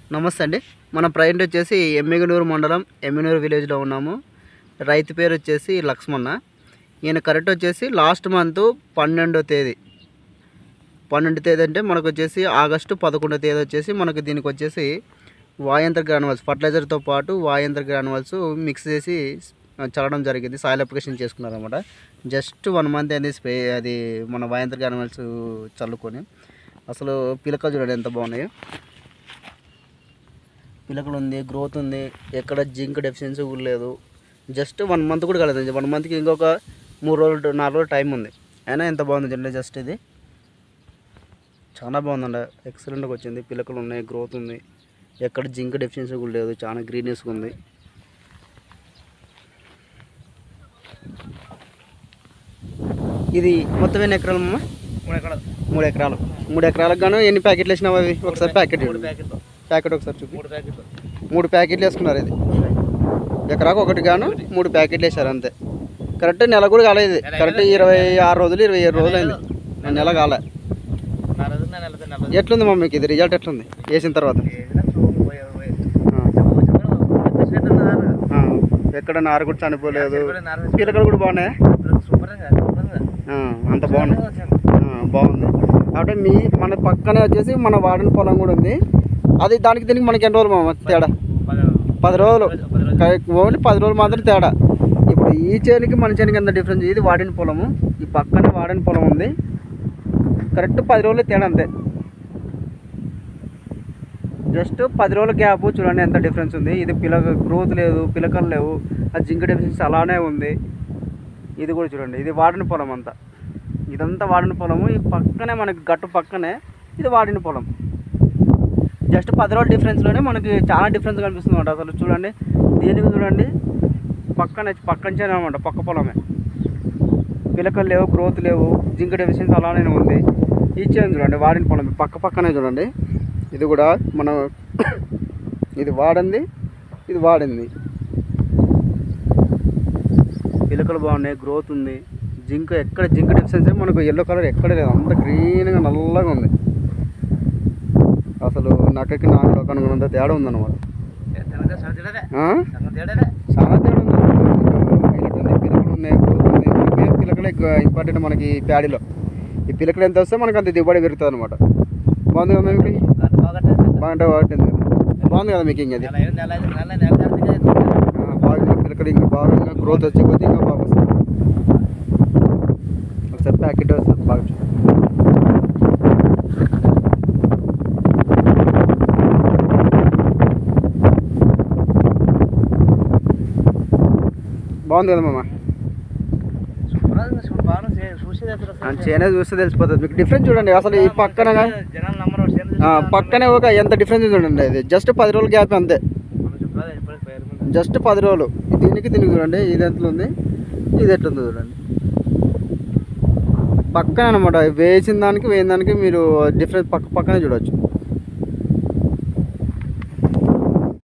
నమస్తే అండి. మన ప్రజెంట్ వచ్చేసి ఎమ్మిగనూరు మండలం ఎమ్మిగనూరు విలేజ్లో ఉన్నాము. రైతు పేరు వచ్చేసి లక్ష్మణ. ఈయన కరెక్ట్ వచ్చేసి లాస్ట్ మంత్ 12వ తేదీ అంటే మనకు వచ్చేసి ఆగస్టు 11వ తేదీ వచ్చేసి మనకు దీనికి వచ్చేసి వాయంత్ర గ్రానువల్స్ ఫర్టిలైజర్తో పాటు వాయంత్ర గ్రానువల్స్ మిక్స్ చేసి చల్లడం జరిగింది. సాయిల్ అప్లికేషన్ చేసుకున్నారన్నమాట. జస్ట్ 1 మంత్ అయింది స్ప్రే అది మన వాయంత్ర గ్రానువల్స్ చల్లుకొని. అసలు పిలకలు చూడండి ఎంత బాగున్నాయో. పిలకలు ఉంది, గ్రోత్ ఉంది, ఎక్కడ జింక్ డెఫిషియన్సీ కూడా లేదు. జస్ట్ 1 మంత్ కూడా కాలేదు. 1 మంత్కి ఇంకొక 3 రోజులు 4 రోజులు టైం ఉంది. అయినా ఎంత బాగుంది చూడండి. జస్ట్ ఇది చాలా బాగుందండి. ఎక్సలెంట్గా వచ్చింది. పిలకలు ఉన్నాయి, గ్రోత్ ఉంది, ఎక్కడ జింక్ డెఫిషియన్సీ కూడా లేదు. చాలా గ్రీనెస్గా ఉంది. ఇది మొత్తం ఎన్ని ఎకరాలు అమ్మా? 3 ఎకరాలు. 3 ఎకరాలకు గాను ఎన్ని ప్యాకెట్లు వేసినావు? అవి ఒకసారి ప్యాకెట్ ఒకసారి చూపి. 3 ప్యాకెట్లు వేసుకున్నారు. ఇది ఎకరాకు 1 గాను 3 ప్యాకెట్లు వేసారు అంతే. కరెక్ట్ నెల కూడా కాలేదు. కరెక్ట్ 26 రోజులు 27 రోజులు అయింది. నెల కాలే. ఎట్లుంది మా మీకు ఇది రిజల్ట్ ఎట్లుంది వేసిన తర్వాత? ఎక్కడ నారు కూడా చనిపోలేదు. పిలకలు కూడా బాగున్నాయి. అంత బాగుంది. బాగుంది కాబట్టి మన పక్కనే వచ్చేసి మన వాడిన పొలం కూడా ఉంది. అది దానికి దీనికి మనకి ఎన్ని రోజులు తేడా? 10 రోజులు. ఓన్లీ 10 రోజులు మాత్రం తేడా. ఇప్పుడు ఈ చేనికి మన చేనికి ఎంత డిఫరెన్స్? ఇది వాడిన పొలము, ఈ పక్కనే వాడిన పొలం ఉంది. కరెక్ట్ 10 రోజులు తేడా అంతే. జస్ట్ 10 రోజుల గ్యాప్ చూడండి ఎంత డిఫరెన్స్ ఉంది. ఇది గ్రోత్ లేదు, పిలకలు లేవు, ఆ జింక్ డెఫిషియన్సీ అలానే ఉంది. ఇది కూడా చూడండి. ఇది వాడిన పొలం అంతా. ఇదంతా వాడిన పొలము. ఈ పక్కనే మనకి గట్టు పక్కనే ఇది వాడిన పొలం. జస్ట్ 10 రోజుల డిఫరెన్స్లోనే మనకి చాలా డిఫరెన్స్ కనిపిస్తుంది అనమాట. అసలు చూడండి, దీనికి చూడండి పక్కనే అనమాట. పక్క పొలమే. పిలకలు లేవు, గ్రోత్ లేవు, జింక్ డెఫిషియన్సీ అలానే ఉంది. ఇచ్చేది చూడండి వాడిన పొలం పక్కనే చూడండి. ఇది కూడా మనం ఇది వాడింది, ఇది వాడింది. పిలకలు బాగున్నాయి, గ్రోత్ ఉంది. ఎక్కడ జింక్ డెఫిషియన్సీ మనకు ఎల్లో కలర్ ఎక్కడ లేదు. అంత గ్రీన్గా నల్లగా ఉంది. అసలు నక్కకి నాకు కనుగొన్నంత తేడా ఉందన్నమాట. చాలా తేడా ఉంది. హైలైట్ ఉంది. పిలకలు ఉన్నాయి, గ్రోత్ ఉంది. మనకి పిలకలే ఇంపార్టెంట్ మనకి ప్యాడీలో. ఈ పిలకలు ఎంత వస్తే మనకు అంత దిగుబడి పెరుగుతుంది అనమాట. బాగుంది కదా మీకు? బాగుంటే బాగుంటుంది. బాగుంది కదా మీకు? ఇంక అది బాగా పిలకలు ఇంకా బాగా గ్రోత్ వచ్చే కొద్ది ఇంకా బాగా వస్తుంది. ఒకసారి ప్యాకెట్ వస్తుంది బాగా. బాగుంది కదా మామ? చేనే చూస్తే తెలిసిపోతుంది మీకు. డిఫరెన్స్ చూడండి. అసలు ఈ పక్కనే ఒక ఎంత డిఫరెన్స్ చూడండి. ఇది జస్ట్ 10 రోజుల గ్యాప్ అంతే. జస్ట్ 10 రోజులు. దీనికి చూడండి. ఇది ఎట్లా ఉంది, ఇది ఎట్లుంది చూడండి. పక్కనే అనమాట. వేసిన దానికి మీరు డిఫరెన్స్ పక్కనే చూడవచ్చు.